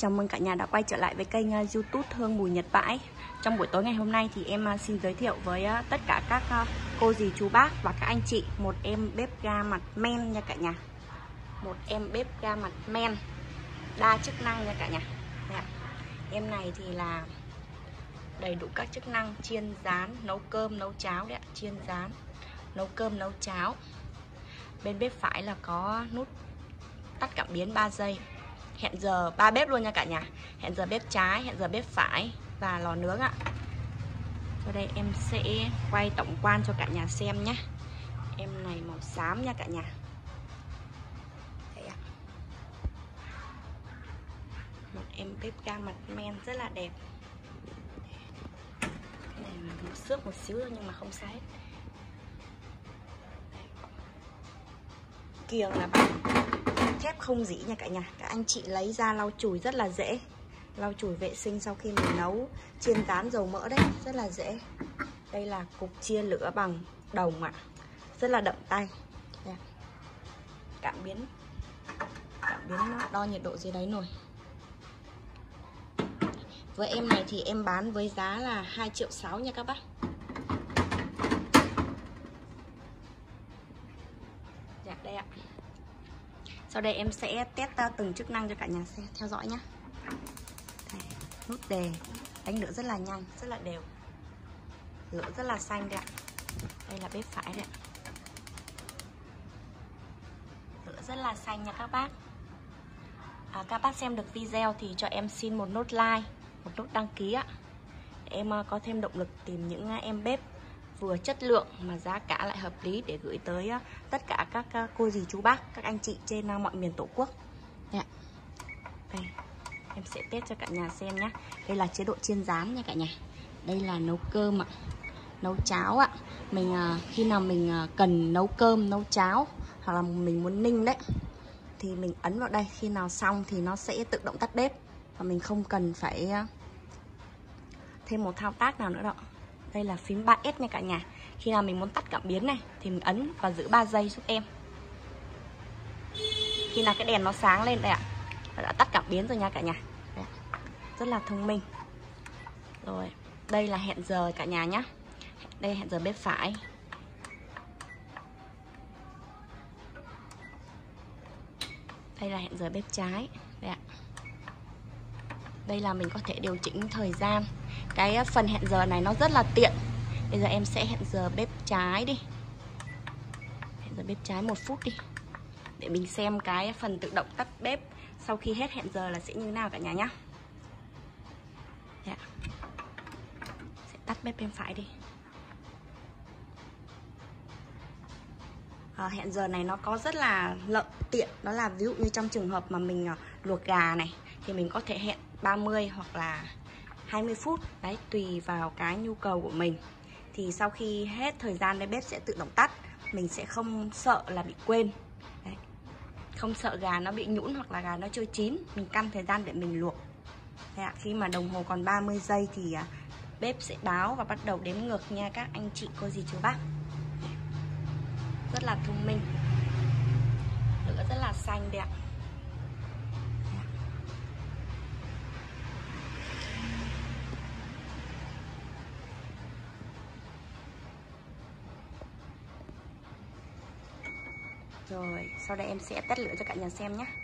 Chào mừng cả nhà đã quay trở lại với kênh YouTube Hương Mùi Nhật Bãi. Trong buổi tối ngày hôm nay thì em xin giới thiệu với tất cả các cô dì chú bác và các anh chị một em bếp ga mặt men nha cả nhà. Một em bếp ga mặt men đa chức năng nha cả nhà. Em này thì là đầy đủ các chức năng chiên rán, nấu cơm, nấu cháo đấy ạ. Chiên rán, nấu cơm, nấu cháo. Bên bếp phải là có nút tắt cảm biến 3 giây. Hẹn giờ 3 bếp luôn nha cả nhà. Hẹn giờ bếp trái, hẹn giờ bếp phải và lò nướng ạ. Sau đây em sẽ quay tổng quan cho cả nhà xem nhé. Em này màu xám nha cả nhà. Đây ạ. Một em bếp ga mặt men rất là đẹp. Cái này mình xước một xíu thôi nhưng mà không sao hết. Kiềng là bằng thép không rỉ nha cả nhà. Các anh chị lấy ra lau chùi rất là dễ. Lau chùi vệ sinh sau khi mình nấu chiên rán dầu mỡ đấy, rất là dễ. Đây là cục chia lửa bằng đồng ạ. Rất là đậm tay. Cảm biến đo nhiệt độ dưới đáy nồi. Với em này thì em bán với giá là 2,6 triệu nha các bác. Dạ đây ạ. Sau đây em sẽ test từng chức năng cho cả nhà xem, theo dõi nhé. Nút đề, đánh lửa rất là nhanh, rất là đều. Lửa rất là xanh đấy ạ. Đây là bếp phải đấy ạ. Lửa rất là xanh nha các bác. Các bác xem được video thì cho em xin một nút like, một nút đăng ký ạ. Để em có thêm động lực tìm những em bếp vừa chất lượng mà giá cả lại hợp lý để gửi tới tất cả các cô dì chú bác, các anh chị trên mọi miền Tổ quốc. Đây, em sẽ test cho cả nhà xem nhé. Đây là chế độ chiên rán nha cả nhà. Đây là nấu cơm ạ, nấu cháo ạ. Mình khi nào mình cần nấu cơm, nấu cháo hoặc là mình muốn ninh đấy thì mình ấn vào đây. Khi nào xong thì nó sẽ tự động tắt bếp và mình không cần phải thêm một thao tác nào nữa đâu. Đây là phím 3S nha cả nhà. Khi nào mình muốn tắt cảm biến này thì mình ấn và giữ 3 giây giúp em. Khi nào cái đèn nó sáng lên đây ạ, đã tắt cảm biến rồi nha cả nhà. Đấy. Rất là thông minh. Rồi, đây là hẹn giờ cả nhà nhé. Đây hẹn giờ bếp phải. Đây là hẹn giờ bếp trái. Đây ạ. Đây là mình có thể điều chỉnh thời gian. Cái phần hẹn giờ này nó rất là tiện. Bây giờ em sẽ hẹn giờ bếp trái đi. Hẹn giờ bếp trái 1 phút đi. Để mình xem cái phần tự động tắt bếp sau khi hết hẹn giờ là sẽ như thế nào cả nhà nhé. Sẽ tắt bếp bên phải đi. Hẹn giờ này nó có rất là tiện. Đó là ví dụ như trong trường hợp mà mình luộc gà này thì mình có thể hẹn 30 hoặc là 20 phút. Đấy, tùy vào cái nhu cầu của mình. Thì sau khi hết thời gian đây bếp sẽ tự động tắt. Mình sẽ không sợ là bị quên. Đấy. Không sợ gà nó bị nhũn hoặc là gà nó chưa chín. Mình căn thời gian để mình luộc. Khi mà đồng hồ còn 30 giây thì bếp sẽ báo và bắt đầu đếm ngược nha các anh chị cô dì chú bác. Rất là thông minh. Lửa rất là xanh đẹp. Rồi, sau đây em sẽ test lửa cho cả nhà xem nhé.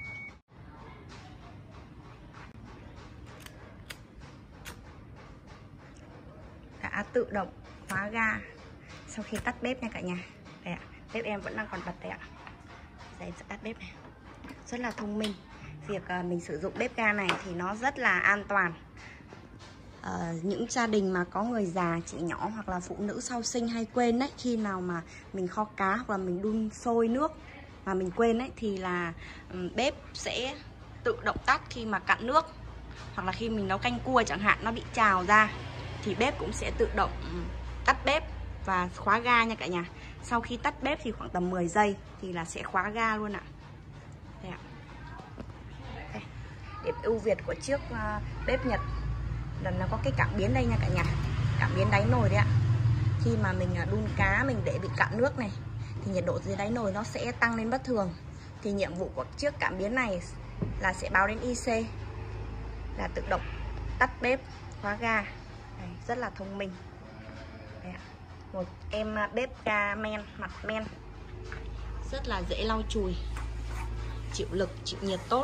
Đã tự động khóa ga sau khi tắt bếp nha cả nhà. Đây ạ, bếp em vẫn đang còn bật đây ạ. Đây em sẽ tắt bếp này. Rất là thông minh. Việc mình sử dụng bếp ga này thì nó rất là an toàn. Những gia đình mà có người già, chị nhỏ hoặc là phụ nữ sau sinh hay quên đấy, khi nào mà mình kho cá hoặc là mình đun sôi nước mà mình quên ấy thì là bếp sẽ tự động tắt khi mà cạn nước, hoặc là khi mình nấu canh cua chẳng hạn nó bị trào ra thì bếp cũng sẽ tự động tắt bếp và khóa ga nha cả nhà. Sau khi tắt bếp thì khoảng tầm 10 giây thì là sẽ khóa ga luôn ạ. Đây ạ. Đây. Điểm ưu việt của chiếc bếp Nhật là nó có cái cảm biến đây nha cả nhà. Cảm biến đáy nồi đấy ạ. Khi mà mình đun cá mình để bị cạn nước này thì nhiệt độ dưới đáy nồi nó sẽ tăng lên bất thường. Thì nhiệm vụ của chiếc cảm biến này là sẽ báo đến IC là tự động tắt bếp, khóa ga. Đây, rất là thông minh. Đây ạ. Một em bếp ga men, mặt men, rất là dễ lau chùi, chịu lực, chịu nhiệt tốt.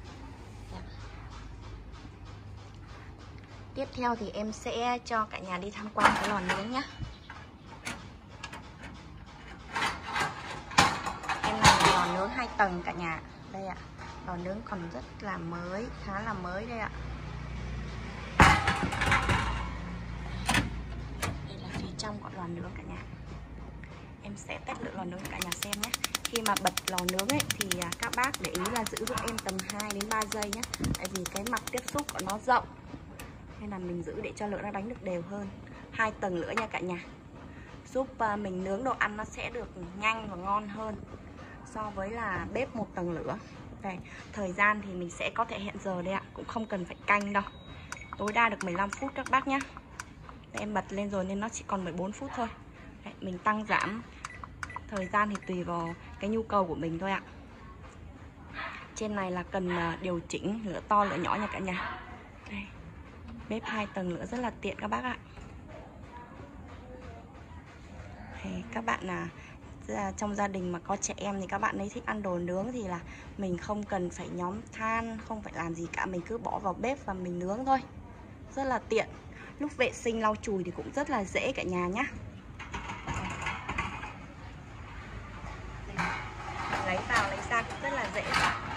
Tiếp theo thì em sẽ cho cả nhà đi tham quan cái lò nướng nhé. Em làm lò nướng 2 tầng cả nhà. Đây ạ, lò nướng còn rất là mới, khá là mới đây ạ. Đây là phía trong của lò nướng cả nhà. Em sẽ test lửa lò nướng cả nhà xem nhé. Khi mà bật lò nướng ấy thì các bác để ý là giữ giúp em tầm 2 đến 3 giây nhé. Tại vì cái mặt tiếp xúc của nó rộng, nên là mình giữ để cho lửa nó đánh được đều hơn. 2 tầng lửa nha cả nhà, giúp mình nướng đồ ăn nó sẽ được nhanh và ngon hơn so với là bếp 1 tầng lửa. Đây, thời gian thì mình sẽ có thể hẹn giờ đây ạ, cũng không cần phải canh đâu, tối đa được 15 phút các bác nhé. Em bật lên rồi nên nó chỉ còn 14 phút thôi. Đấy, mình tăng giảm thời gian thì tùy vào cái nhu cầu của mình thôi ạ. Trên này là cần điều chỉnh lửa to lửa nhỏ nha cả nhà. Đây, bếp 2 tầng lửa rất là tiện các bác ạ. Thì các bạn trong gia đình mà có trẻ em thì các bạn ấy thích ăn đồ nướng thì là mình không cần phải nhóm than, không phải làm gì cả, mình cứ bỏ vào bếp và mình nướng thôi, rất là tiện. Lúc vệ sinh lau chùi thì cũng rất là dễ cả nhà nhé. Lấy vào lấy ra cũng rất là dễ.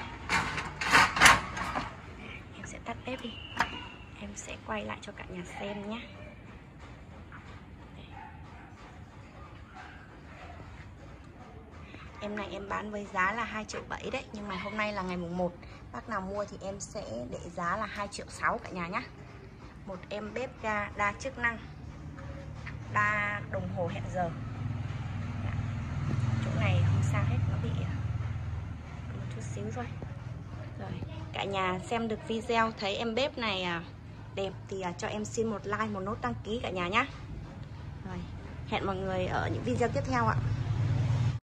Em sẽ tắt bếp đi, em sẽ quay lại cho cả nhà xem nhé. Em này em bán với giá là 2,7 triệu đấy, nhưng mà hôm nay là ngày mùng 1, bác nào mua thì em sẽ để giá là 2,6 triệu cả nhà nhé. Một em bếp ga đa chức năng, đa đồng hồ hẹn giờ. Chỗ này không sao hết, nó bị một chút xíu thôi. Rồi, cả nhà xem được video thấy em bếp này đẹp thì cho em xin một like, một nút đăng ký cả nhà nhé. Rồi, hẹn mọi người ở những video tiếp theo ạ.